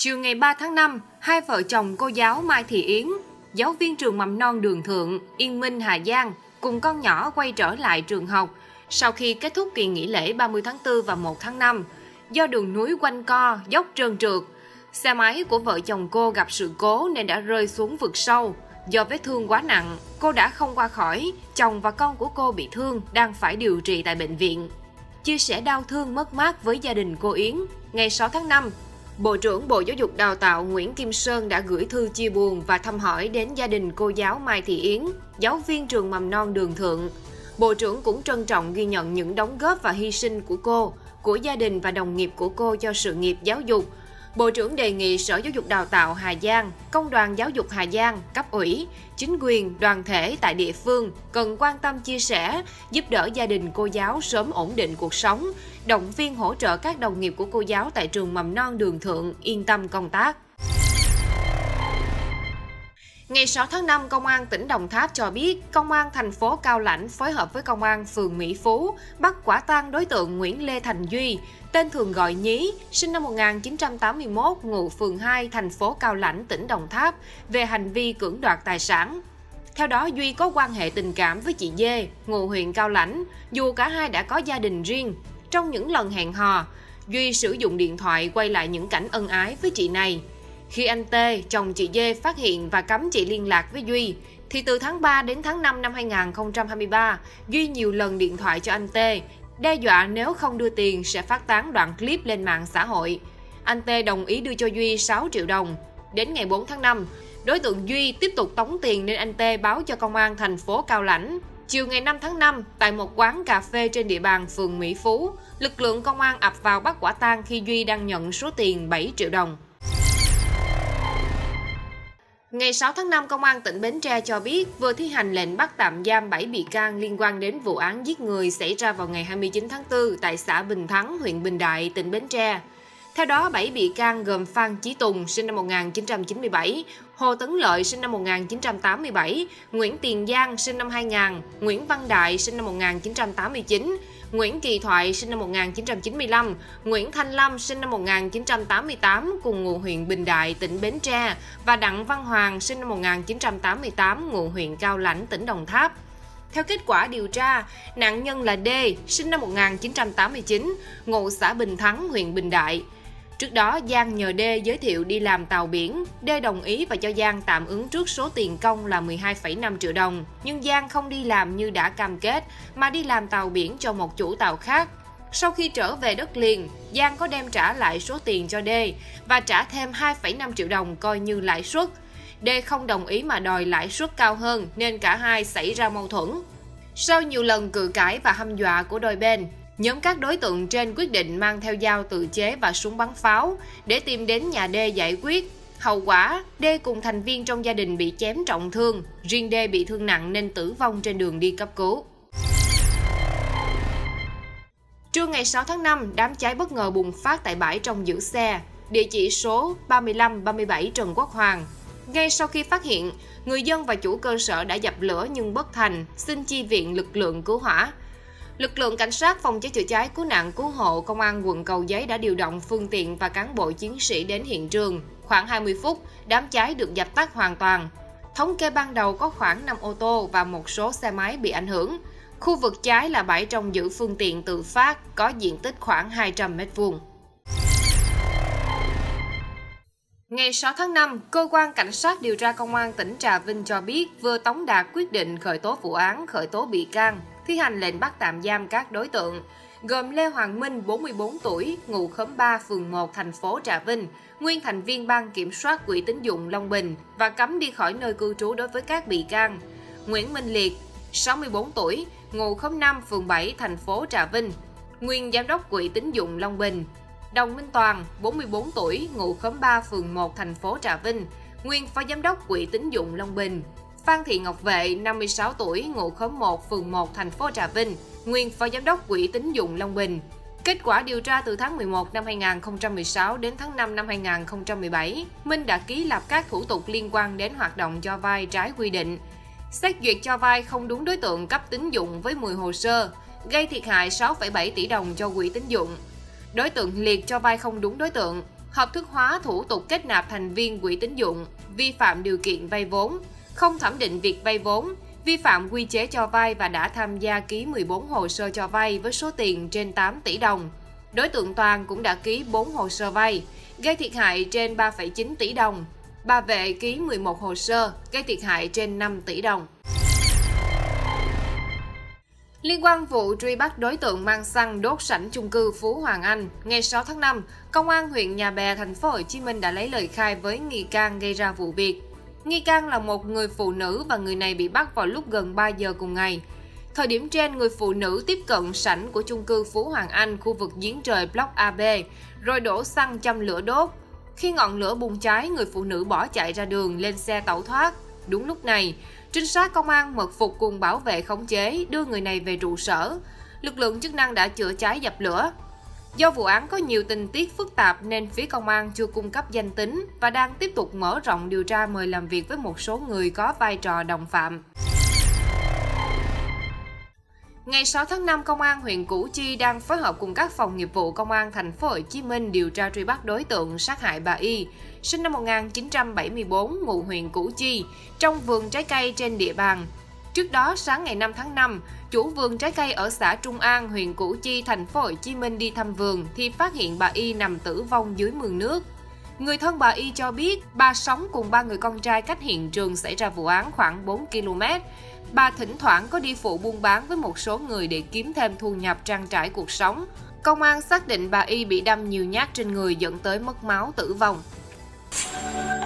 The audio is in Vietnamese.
Chiều ngày 3 tháng 5, hai vợ chồng cô giáo Mai Thị Yến, giáo viên trường mầm non Đường Thượng, Yên Minh, Hà Giang, cùng con nhỏ quay trở lại trường học sau khi kết thúc kỳ nghỉ lễ 30 tháng 4 và 1 tháng 5. Do đường núi quanh co, dốc trơn trượt, xe máy của vợ chồng cô gặp sự cố nên đã rơi xuống vực sâu. Do vết thương quá nặng, cô đã không qua khỏi, chồng và con của cô bị thương, đang phải điều trị tại bệnh viện. Chia sẻ đau thương mất mát với gia đình cô Yến, ngày 6 tháng 5, Bộ trưởng Bộ Giáo dục Đào tạo Nguyễn Kim Sơn đã gửi thư chia buồn và thăm hỏi đến gia đình cô giáo Mai Thị Yến, giáo viên trường mầm non Đường Thượng. Bộ trưởng cũng trân trọng ghi nhận những đóng góp và hy sinh của cô, của gia đình và đồng nghiệp của cô cho sự nghiệp giáo dục. Bộ trưởng đề nghị Sở Giáo dục Đào tạo Hà Giang, Công đoàn Giáo dục Hà Giang, cấp ủy, chính quyền, đoàn thể tại địa phương cần quan tâm chia sẻ, giúp đỡ gia đình cô giáo sớm ổn định cuộc sống, động viên hỗ trợ các đồng nghiệp của cô giáo tại trường mầm non Đường Thượng yên tâm công tác. Ngày 6 tháng 5, Công an tỉnh Đồng Tháp cho biết, Công an thành phố Cao Lãnh phối hợp với Công an phường Mỹ Phú bắt quả tang đối tượng Nguyễn Lê Thành Duy, tên thường gọi Nhí, sinh năm 1981, ngụ phường 2, thành phố Cao Lãnh, tỉnh Đồng Tháp, về hành vi cưỡng đoạt tài sản. Theo đó, Duy có quan hệ tình cảm với chị Dê, ngụ huyện Cao Lãnh, dù cả hai đã có gia đình riêng. Trong những lần hẹn hò, Duy sử dụng điện thoại quay lại những cảnh ân ái với chị này. Khi anh T, chồng chị Dê phát hiện và cấm chị liên lạc với Duy, thì từ tháng 3 đến tháng 5 năm 2023, Duy nhiều lần điện thoại cho anh T, đe dọa nếu không đưa tiền sẽ phát tán đoạn clip lên mạng xã hội. Anh T đồng ý đưa cho Duy 6 triệu đồng. Đến ngày 4 tháng 5, đối tượng Duy tiếp tục tống tiền nên anh T báo cho Công an thành phố Cao Lãnh. Chiều ngày 5 tháng 5, tại một quán cà phê trên địa bàn phường Mỹ Phú, lực lượng công an ập vào bắt quả tang khi Duy đang nhận số tiền 7 triệu đồng. Ngày 6 tháng 5, Công an tỉnh Bến Tre cho biết vừa thi hành lệnh bắt tạm giam 7 bị can liên quan đến vụ án giết người xảy ra vào ngày 29 tháng 4 tại xã Bình Thắng, huyện Bình Đại, tỉnh Bến Tre. Theo đó, 7 bị can gồm Phan Chí Tùng, sinh năm 1997, Hồ Tấn Lợi, sinh năm 1987, Nguyễn Tiền Giang, sinh năm 2000, Nguyễn Văn Đại, sinh năm 1989, Nguyễn Kỳ Thoại, sinh năm 1995, Nguyễn Thanh Lâm, sinh năm 1988, cùng ngụ huyện Bình Đại, tỉnh Bến Tre, và Đặng Văn Hoàng, sinh năm 1988, ngụ huyện Cao Lãnh, tỉnh Đồng Tháp. Theo kết quả điều tra, nạn nhân là D, sinh năm 1989, ngụ xã Bình Thắng, huyện Bình Đại. Trước đó, Giang nhờ D giới thiệu đi làm tàu biển. D đồng ý và cho Giang tạm ứng trước số tiền công là 12,5 triệu đồng. Nhưng Giang không đi làm như đã cam kết, mà đi làm tàu biển cho một chủ tàu khác. Sau khi trở về đất liền, Giang có đem trả lại số tiền cho D và trả thêm 2,5 triệu đồng coi như lãi suất. D không đồng ý mà đòi lãi suất cao hơn nên cả hai xảy ra mâu thuẫn. Sau nhiều lần cự cãi và hăm dọa của đôi bên, nhóm các đối tượng trên quyết định mang theo dao tự chế và súng bắn pháo để tìm đến nhà D giải quyết. Hậu quả, D cùng thành viên trong gia đình bị chém trọng thương, riêng D bị thương nặng nên tử vong trên đường đi cấp cứu. Trưa ngày 6 tháng 5, đám cháy bất ngờ bùng phát tại bãi trông giữ xe, địa chỉ số 35-37 Trần Quốc Hoàng. Ngay sau khi phát hiện, người dân và chủ cơ sở đã dập lửa nhưng bất thành, xin chi viện lực lượng cứu hỏa. Lực lượng cảnh sát phòng cháy chữa cháy cứu nạn cứu hộ Công an quận Cầu Giấy đã điều động phương tiện và cán bộ chiến sĩ đến hiện trường. Khoảng 20 phút, đám cháy được dập tắt hoàn toàn. Thống kê ban đầu có khoảng 5 ô tô và một số xe máy bị ảnh hưởng. Khu vực cháy là bãi trông giữ phương tiện tự phát, có diện tích khoảng 200 m². Ngày 6 tháng 5, Cơ quan Cảnh sát điều tra Công an tỉnh Trà Vinh cho biết vừa tống đạt quyết định khởi tố vụ án, khởi tố bị can, thi hành lệnh bắt tạm giam các đối tượng, gồm Lê Hoàng Minh, 44 tuổi, ngụ khóm 3, phường 1, thành phố Trà Vinh, nguyên thành viên ban kiểm soát quỹ tín dụng Long Bình và cấm đi khỏi nơi cư trú đối với các bị can. Nguyễn Minh Liệt, 64 tuổi, ngụ khóm 5, phường 7, thành phố Trà Vinh, nguyên giám đốc quỹ tín dụng Long Bình. Đồng Minh Toàn, 44 tuổi, ngụ khóm 3, phường 1, thành phố Trà Vinh, nguyên phó giám đốc quỹ tín dụng Long Bình. Phan Thị Ngọc Vệ, 56 tuổi, ngụ khóm 1, phường 1, thành phố Trà Vinh, nguyên phó giám đốc quỹ tín dụng Long Bình. Kết quả điều tra từ tháng 11 năm 2016 đến tháng 5 năm 2017, Minh đã ký lập các thủ tục liên quan đến hoạt động cho vay trái quy định, xét duyệt cho vay không đúng đối tượng cấp tín dụng với 10 hồ sơ, gây thiệt hại 6,7 tỷ đồng cho quỹ tín dụng. Đối tượng Liệt cho vay không đúng đối tượng, hợp thức hóa thủ tục kết nạp thành viên quỹ tín dụng, vi phạm điều kiện vay vốn, không thẩm định việc vay vốn, vi phạm quy chế cho vay và đã tham gia ký 14 hồ sơ cho vay với số tiền trên 8 tỷ đồng. Đối tượng Toàn cũng đã ký 4 hồ sơ vay, gây thiệt hại trên 3,9 tỷ đồng. Bà Vệ ký 11 hồ sơ, gây thiệt hại trên 5 tỷ đồng. Liên quan vụ truy bắt đối tượng mang xăng đốt sảnh chung cư Phú Hoàng Anh, ngày 6 tháng 5, Công an huyện Nhà Bè, thành phố Hồ Chí Minh đã lấy lời khai với nghi can gây ra vụ việc. Nghi can là một người phụ nữ và người này bị bắt vào lúc gần 3 giờ cùng ngày. Thời điểm trên, người phụ nữ tiếp cận sảnh của chung cư Phú Hoàng Anh, khu vực giếng trời Block AB, rồi đổ xăng châm lửa đốt. Khi ngọn lửa bùng cháy, người phụ nữ bỏ chạy ra đường, lên xe tẩu thoát. Đúng lúc này, trinh sát công an mật phục cùng bảo vệ khống chế, đưa người này về trụ sở. Lực lượng chức năng đã chữa cháy dập lửa. Do vụ án có nhiều tình tiết phức tạp nên phía công an chưa cung cấp danh tính và đang tiếp tục mở rộng điều tra, mời làm việc với một số người có vai trò đồng phạm. Ngày 6 tháng 5, Công an huyện Củ Chi đang phối hợp cùng các phòng nghiệp vụ Công an thành phố Hồ Chí Minh điều tra truy bắt đối tượng sát hại bà Y, sinh năm 1974, ngụ huyện Củ Chi, trong vườn trái cây trên địa bàn. Trước đó, sáng ngày 5 tháng 5, chủ vườn trái cây ở xã Trung An, huyện Củ Chi, thành phố Hồ Chí Minh đi thăm vườn thì phát hiện bà Y nằm tử vong dưới mương nước. Người thân bà Y cho biết bà sống cùng 3 người con trai cách hiện trường xảy ra vụ án khoảng 4 km. Bà thỉnh thoảng có đi phụ buôn bán với một số người để kiếm thêm thu nhập trang trải cuộc sống. Công an xác định bà Y bị đâm nhiều nhát trên người dẫn tới mất máu tử vong.